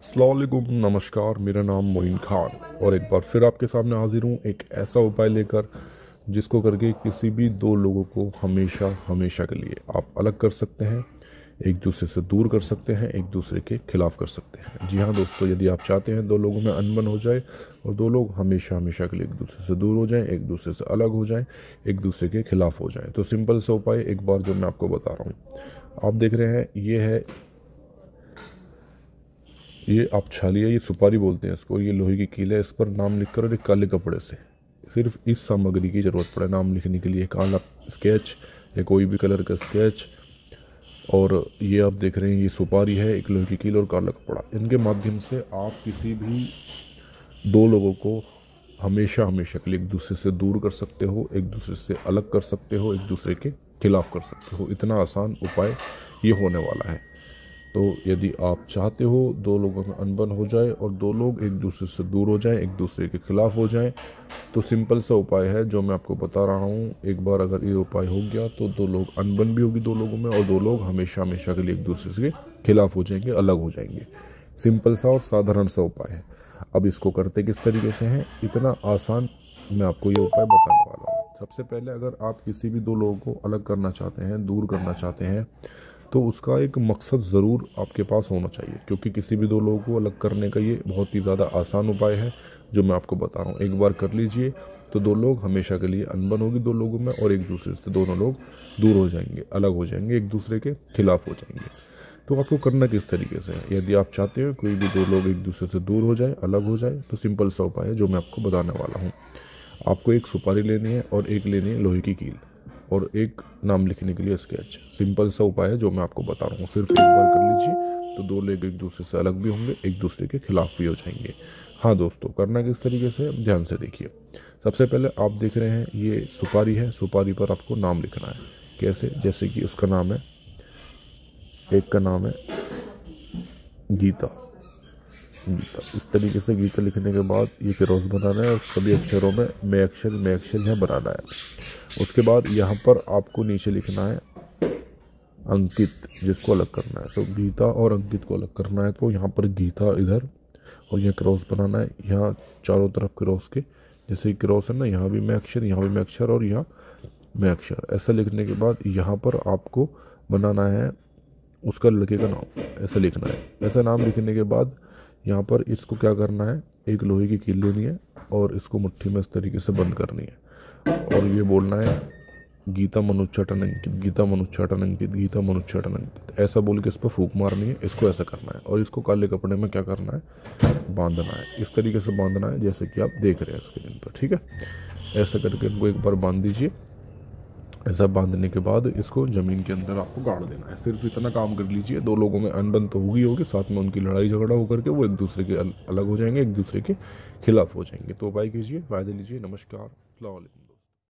अस्सलाम वालेकुम, नमस्कार। मेरा नाम मोइन खान और एक बार फिर आपके सामने हाजिर हूँ एक ऐसा उपाय लेकर जिसको करके किसी भी दो लोगों को हमेशा हमेशा के लिए आप अलग कर सकते हैं, एक दूसरे से दूर कर सकते हैं, एक दूसरे के खिलाफ कर सकते हैं। जी हाँ दोस्तों, यदि आप चाहते हैं दो लोगों में अनबन हो जाए और दो लोग हमेशा हमेशा के लिए एक दूसरे से दूर हो जाएं, एक दूसरे से अलग हो जाएं, एक दूसरे के खिलाफ हो जाएं, तो सिंपल सा उपाय एक बार जो मैं आपको बता रहा हूँ। आप देख रहे हैं ये आप छालिया, ये सुपारी बोलते हैं इसको। ये लोहे की कील है, इस पर नाम लिखकर और एक काले कपड़े से सिर्फ इस सामग्री की ज़रूरत पड़े नाम लिखने के लिए, काला स्केच या कोई भी कलर का स्केच। और ये आप देख रहे हैं ये सुपारी है, एक लोहे की कील और काला कपड़ा। इनके माध्यम से आप किसी भी दो लोगों को हमेशा हमेशा के लिए एक दूसरे से दूर कर सकते हो, एक दूसरे से अलग कर सकते हो, एक दूसरे के खिलाफ कर सकते हो। इतना आसान उपाय ये होने वाला है। तो यदि आप चाहते हो दो लोगों में अनबन हो जाए और दो लोग एक दूसरे से दूर हो जाएं, एक दूसरे के खिलाफ हो जाएं, तो सिंपल सा उपाय है जो मैं आपको बता रहा हूँ। एक बार अगर ये उपाय हो गया तो दो लोग अनबन भी होगी दो लोगों में, और दो लोग हमेशा हमेशा के लिए एक दूसरे के खिलाफ हो जाएंगे, अलग हो जाएंगे। सिंपल सा और साधारण सा उपाय है। अब इसको करते किस तरीके से हैं, इतना आसान मैं आपको ये उपाय बताने वाला हूँ। सबसे पहले अगर आप किसी भी दो लोगों को अलग करना चाहते हैं, दूर करना चाहते हैं, तो उसका एक मकसद ज़रूर आपके पास होना चाहिए, क्योंकि किसी भी दो लोगों को अलग करने का ये बहुत ही ज़्यादा आसान उपाय है जो मैं आपको बता रहा हूँ। एक बार कर लीजिए तो दो लोग हमेशा के लिए अनबन होगी दो लोगों में, और एक दूसरे से दोनों लोग दूर हो जाएंगे, अलग हो जाएंगे, एक दूसरे के खिलाफ हो जाएंगे। तो आपको करना किस तरीके से है, यदि आप चाहते हो कोई भी दो लोग एक दूसरे से दूर हो जाए, अलग हो जाए, तो सिंपल सा उपाय है जो मैं आपको बताने वाला हूँ। आपको एक सुपारी लेनी है और एक लेनी है लोहे की कील और एक नाम लिखने के लिए स्केच। सिंपल सा उपाय है जो मैं आपको बता रहा हूँ, सिर्फ एक बार कर लीजिए तो दो लोग एक दूसरे से अलग भी होंगे, एक दूसरे के खिलाफ भी हो जाएंगे। हाँ दोस्तों, करना किस तरीके से ध्यान से देखिए। सबसे पहले आप देख रहे हैं ये सुपारी है, सुपारी पर आपको नाम लिखना है। कैसे, जैसे कि उसका नाम है, एक का नाम है गीता। गीता इस तरीके से गीता लिखने के बाद ये क्रॉस बनाना है और सभी अक्षरों में मैं अक्षर यहाँ बनाना है। उसके बाद यहाँ पर आपको नीचे लिखना है अंकित, जिसको अलग करना है। तो गीता और अंकित को अलग करना है, तो यहाँ पर गीता इधर और यहाँ क्रॉस बनाना है, यहाँ चारों तरफ क्रॉस के, जैसे क्रॉस है ना, यहाँ भी मैं अक्षर, यहाँ भी मैं अक्षर और यहाँ मैं अक्षर। ऐसा लिखने के बाद यहाँ पर आपको बनाना है उसका लड़के का नाम, ऐसा लिखना है। ऐसा नाम लिखने के बाद यहाँ पर इसको क्या करना है, एक लोहे की कील लेनी है और इसको मुट्ठी में इस तरीके से बंद करनी है और ये बोलना है गीता मनुच्छटन अंकित, गीता मनुच्छटन अंकित, गीता मनुच्छटन अंकित। ऐसा बोल के इस पर फूंक मारनी है, इसको ऐसा करना है और इसको काले कपड़े में क्या करना है, बांधना है। इस तरीके से बांधना है जैसे कि आप देख रहे हैं स्क्रीन पर, ठीक है। ऐसा करके इनको एक बार बांध दीजिए। ऐसा बांधने के बाद इसको ज़मीन के अंदर आपको गाड़ देना है। सिर्फ इतना काम कर लीजिए, दो लोगों में अनबन तो होगी, साथ में उनकी लड़ाई झगड़ा होकर के वो एक दूसरे के अलग हो जाएंगे, एक दूसरे के खिलाफ हो जाएंगे। तो उपाय कीजिए, फ़ायदे लीजिए। नमस्कार, अस्सलाम वालेकुम।